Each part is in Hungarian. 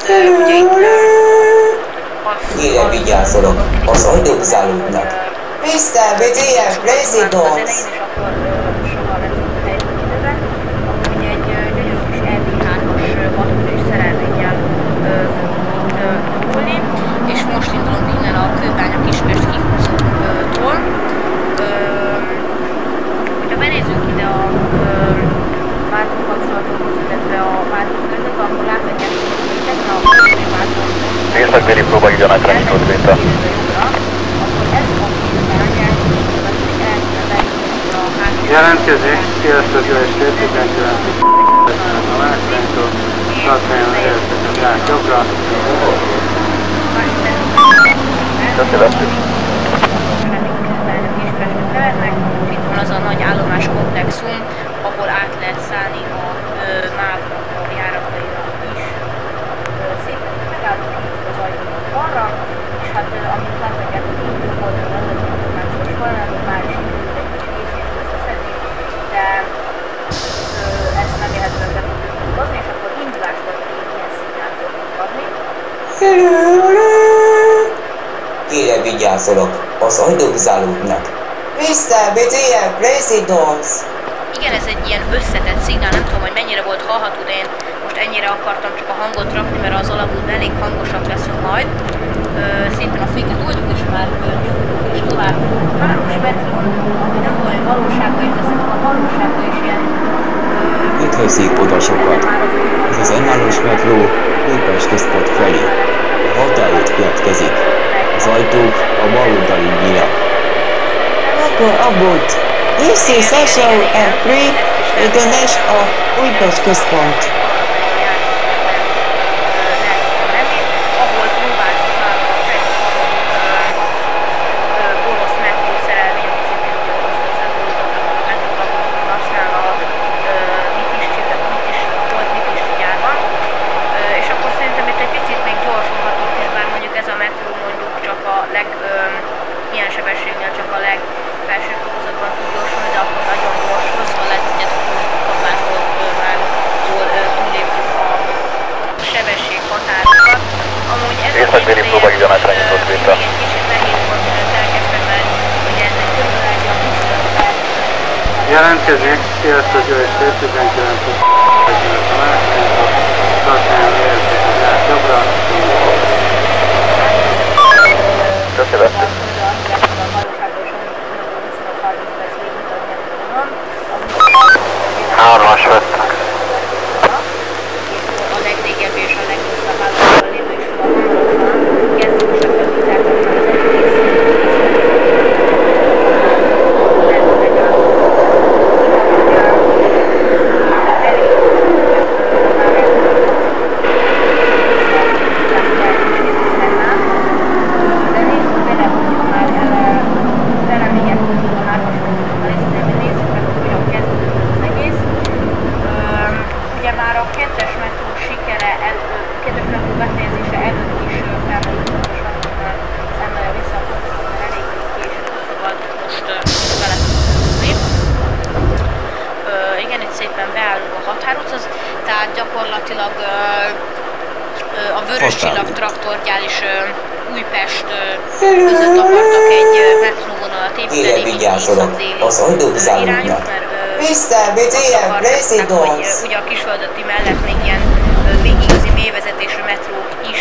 ugye itt Mire vigyázolok? Az ajtók zárulnak. Mr. BTF Residence! és akkor soha nem tudunk helyezni időbe. Akkor ugye egy gyönyörű kis RD3-as hatúra és szerelvénnyel fogunk indulni, és most indulunk innen a Kőbánya Kispest kihúzótól. Hogyha benézzünk ide a váltókapcsolatokhoz, illetve a váltóközött, akkor láthatják, hogy ezen a váltón észak-déli próba igyanákra nyitott véta. akkor ez a Kőbánya Jelentkezik, sziasztok, jó estét, 19. A Lászlánytól, tartályon értetek rá jobbra. Tökéletes. Itt van az a nagy állomáskomplexum, ahol át lehet szállni a MÁV-nak a járataira is. Szépen megállunk itt az ajtónak balra, és hát amit láthatják, hogy itt jobb oldalon az információs folyamatot már is indult egy kis részét összeszedni, de ezt nem érhetően be tudjuk hozni, és akkor induláskor pedig ilyen szignált szoktunk adni. Mire vigyázolok? Az ajtók zárulnak. Mr. BTF Residence! Igen, ez egy ilyen összetett szignál, nem tudom, hogy mennyire volt hallható, de én most ennyire akartam csak a hangot rakni, mert az alagút elég hangosak leszünk majd. Szépen a féket oldjuk, és már nyugodunk, és tovább. 3-as metrón, ami nem olyan valóságban, és szerintem a valóságban is ilyen... Mit veszik oda sokat? Ez az önállós metró Újpest központ felé. A határút következik. Az ajtók a bal oldali nyílak. Akkor abbott. This is social and free egyenes a Újpest központ. Ahol próbáltuk már a orosz metró szerelvényt, szintén ugye orosz metróvagókon használ a Mitisti gyárban. És akkor szerintem itt egy picit még gyorsulhatunk, bár mondjuk ez a metró mondjuk csak a ilyen sebességnél csak a legfelső fokozatban tud gyorsulni, de akkor nagyon gyorsul, szóval lehet, hogy kapásból már jól túlépjük a sebesség határokat. Amúgy ez észak-déli próba igyanákra nyitott véta. egy kicsit nehéz volt elkezdve, mert ugye ez egy körülbelül egy 25 perc. Jelentkezik, sziasztok, jó estét, 19. A Lászlánytól, tartályon értetek rá jobbra. Tökéletes. Hármas vettek. A legrégebbi és a leghosszabb állapotban lévő is a hamarosan kezdjük most a felvételben az egész tehát gyakorlatilag a Vörös Csillag traktorgyár is Újpest között akartak egy metróvonalat építeni, mint észak-déli irányú, Mr. BTF Residence! hogy ugye a Kisföldötti mellett még ilyen végigazi mélyvezetésű metrók is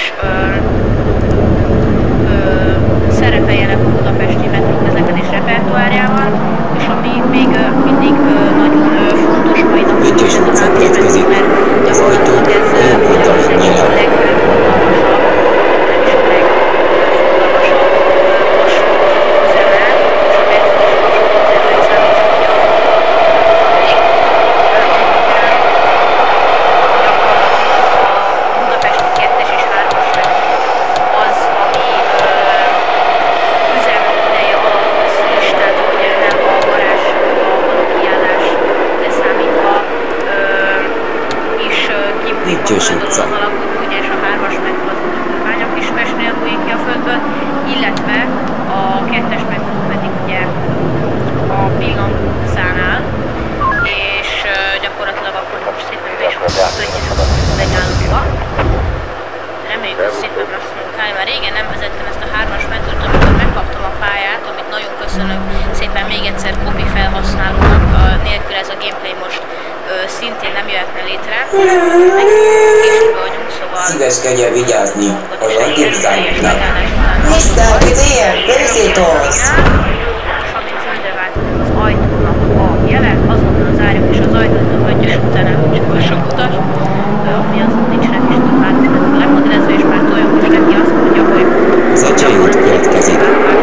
szerepeljenek a budapesti metró közlekedés repertoárjában, és ami még mindig nagyon fontos mai napon, hogy ez a következik, mert gyakorlatilag ez Magyarországon a legforgalmasabb és a legforgalmasabb vasútüzemel, és a metró is vasútüzemnek számít, a budapesti 2-es és 3-as metró az, ami üzemideje alatt is, tehát hogy nem a garázsba való kiállás leszámítva is kibújik az alakot, ugye, és a 3-as metró az Kőbánya Kispestnél bújik ki a földből, illetve a 2-es metró pedig ugye a Pillanc utcánál, és gyakorlatilag akkor most szépen be is fogunk kötni a megállóba. most szintén nem jöhetne létre. Később vagyunk, szóval... Szíveskedjen vigyázni a rajtépzáróknak. Mr. Vizier, Visitors! És amint zöldre vált az ajtónak a jele, azonnal zárjuk és az ajtót a hölgyes után elhúgyjuk a sok utas, ami azon nincsenek is több hátulról lemodrezve, és már toljogos neki azt mondja, hogy... Az acsai út következik.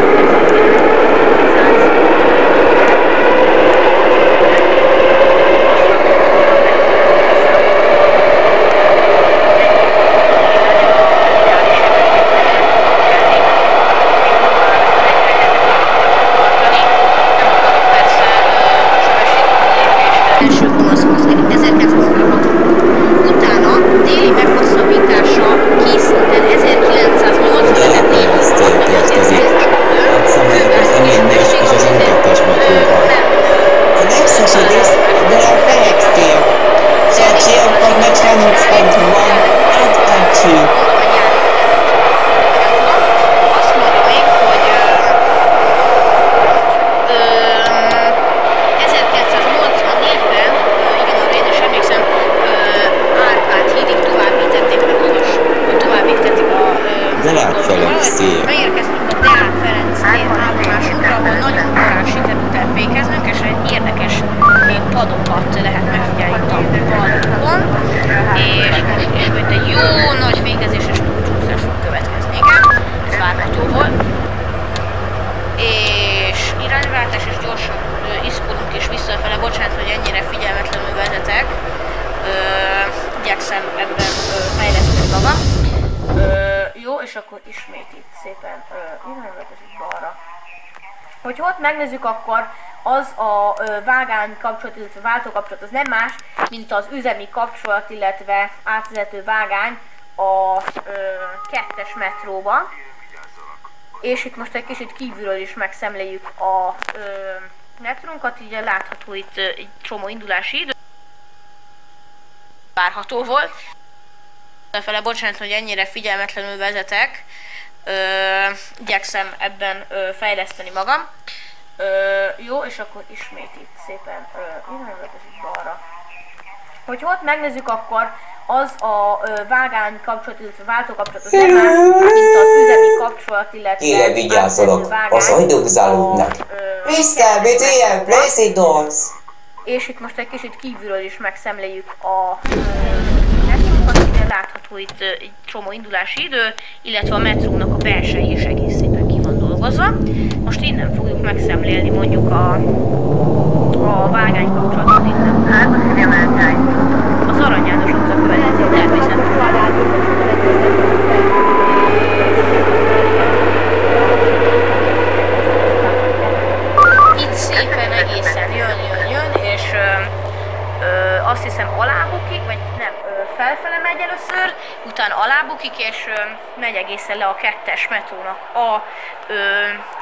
Beérkeztünk a Deák Ferenc állomásokra, ahol nagyon korán sikerült elfékeznünk, és egy érdekes padokat lehet megfigyelni a balkon, és most ismét egy jó nagy végezéses túlcsúszás fog következni. Igen, ez várható volt. És irányváltás, és gyorsan iszkolunk és visszafele. Bocsánat, hogy ennyire figyelmetlenül vezetek. Igyekszem ebben fejleszteni magam. Jó, és akkor ismét itt szépen irányváltás balra. Hogyha ott megnézzük, akkor az a vágány kapcsolat, illetve váltókapcsolat az nem más, mint az üzemi kapcsolat, illetve átvezető vágány a 2-es metróba. És itt most egy kicsit kívülről is megszemléljük a metrónkat, így látható itt egy csomó indulási idő. Várható volt. Fele, bocsánat, hogy ennyire figyelmetlenül vezetek. Igyekszem ebben fejleszteni magam. Jó, és akkor ismét itt szépen irányváltás balra. Hogyha ott megnézzük, akkor az a vágány kapcsolat, illetve váltókapcsolat az nem más, mint az üzemi kapcsolat, illetve Ére vigyázzanak, az ajtók zárulnak. Mr. Vizier, Visitors! És itt most egy kicsit kívülről is megszemléljük a metrónkat, ide látható itt egy csomó indulási idő, illetve a metrónak a belsei is egész szépen ki van dolgozva. Most innen fogjuk megszemlélni mondjuk a vágány kapcsolatot innen. Az Arany János utca következik, természetesen. Itt szépen egészen jön, és azt hiszem alábukik, vagy nem, felfele megy először, utána alábukik, és megy egészen le a 2-es metrónak a